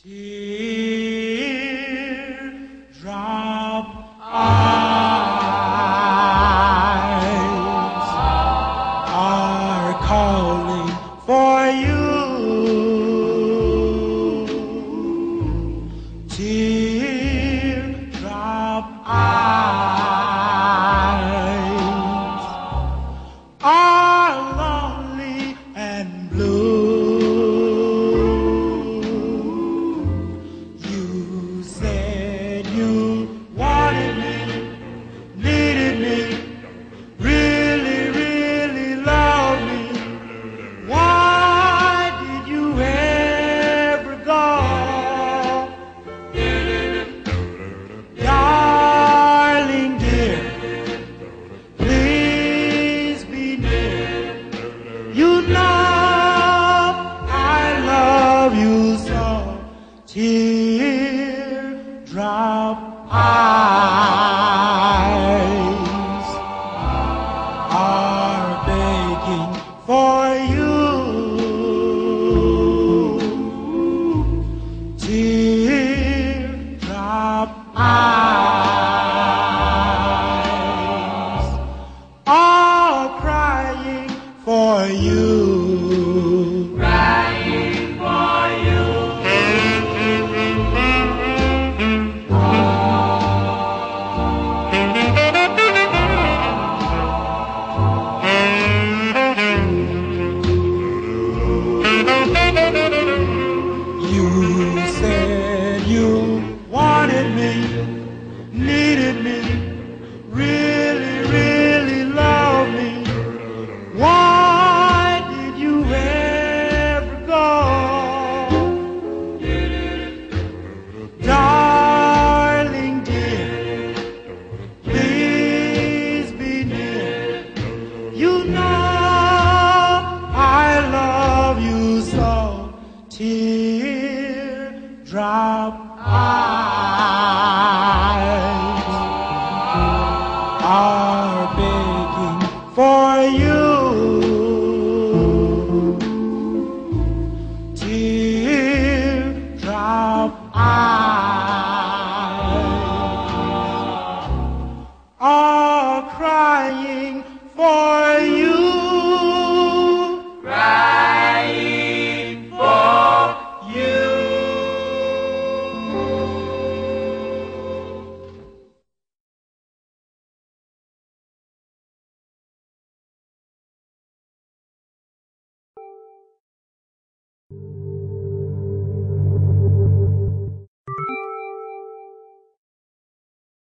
Teardrop eyes are calling for you. Teardrop eyes are lonely and blue. You said you wanted me, needed me, really, really loved me. Why did you ever go? Darling dear, please be near. You know I love you so. Teardrop eyes are begging for you. Teardrop eyes are crying for you.